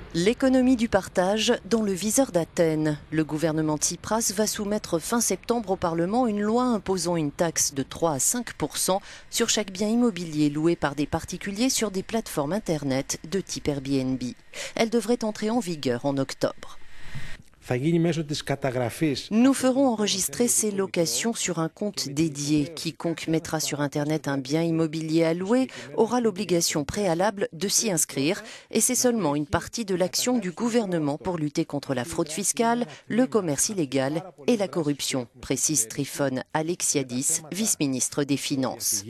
L'économie du partage dans le viseur d'Athènes. Le gouvernement Tsipras va soumettre fin septembre au Parlement une loi imposant une taxe de 3 à 5% sur chaque bien immobilier loué par des particuliers sur des plateformes Internet de type Airbnb. Elle devrait entrer en vigueur en octobre. Nous ferons enregistrer ces locations sur un compte dédié. Quiconque mettra sur Internet un bien immobilier à louer aura l'obligation préalable de s'y inscrire et c'est seulement une partie de l'action du gouvernement pour lutter contre la fraude fiscale, le commerce illégal et la corruption, précise Trifon Alexiadis, vice-ministre des Finances.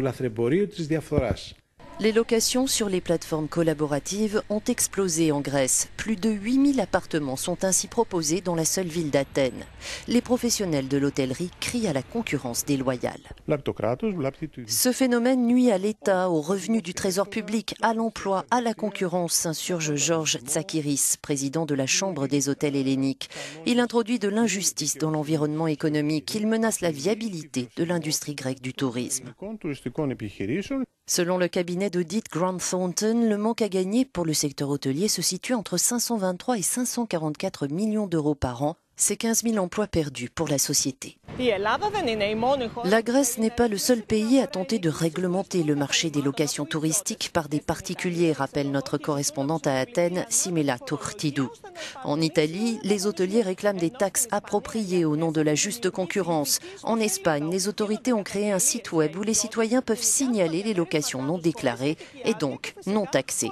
Les locations sur les plateformes collaboratives ont explosé en Grèce. Plus de 8000 appartements sont ainsi proposés dans la seule ville d'Athènes. Les professionnels de l'hôtellerie crient à la concurrence déloyale. Ce phénomène nuit à l'État, aux revenus du trésor public, à l'emploi, à la concurrence, s'insurge Georges Tsakiris, président de la Chambre des hôtels helléniques. Il introduit de l'injustice dans l'environnement économique. Il menace la viabilité de l'industrie grecque du tourisme. Selon le cabinet d'audit Grant Thornton, le manque à gagner pour le secteur hôtelier se situe entre 523 et 544 millions d'euros par an. C'est 15 000 emplois perdus pour la société. La Grèce n'est pas le seul pays à tenter de réglementer le marché des locations touristiques par des particuliers, rappelle notre correspondante à Athènes, Simela Tourtidou. En Italie, les hôteliers réclament des taxes appropriées au nom de la juste concurrence. En Espagne, les autorités ont créé un site web où les citoyens peuvent signaler les locations non déclarées et donc non taxées.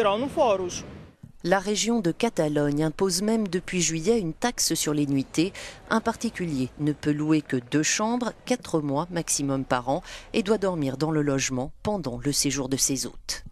La région de Catalogne impose même depuis juillet une taxe sur les nuitées. Un particulier ne peut louer que 2 chambres, 4 mois maximum par an et doit dormir dans le logement pendant le séjour de ses hôtes.